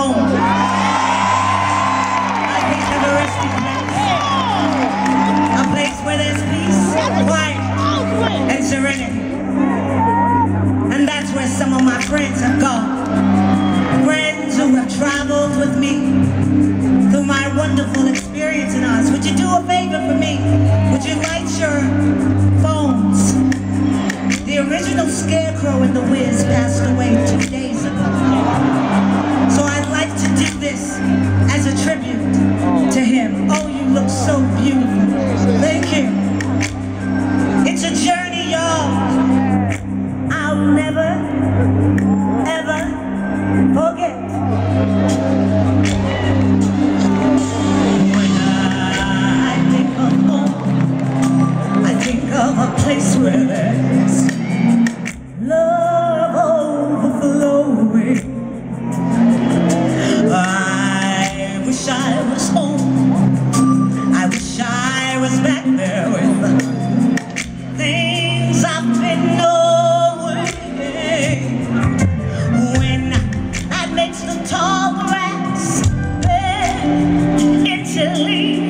home. I think of a resting place. A place where there's peace, quiet, and serenity. And that's where some of my friends have gone. Friends who have traveled with me through my wonderful experience in Oz. Would you do a favor for me? Would you light your phones? The original Scarecrow in the Wiz passed away 2 days ago. So I'd like to do this as a tribute to him. Oh, you look so beautiful. Thank you. It's a journey, y'all. I'll never, ever forget. When I think of home, I think of a place where there's love overflowing. I wish I was home. I wish I was back there with the things I've been knowing. When I makes the tall grass bend Italy.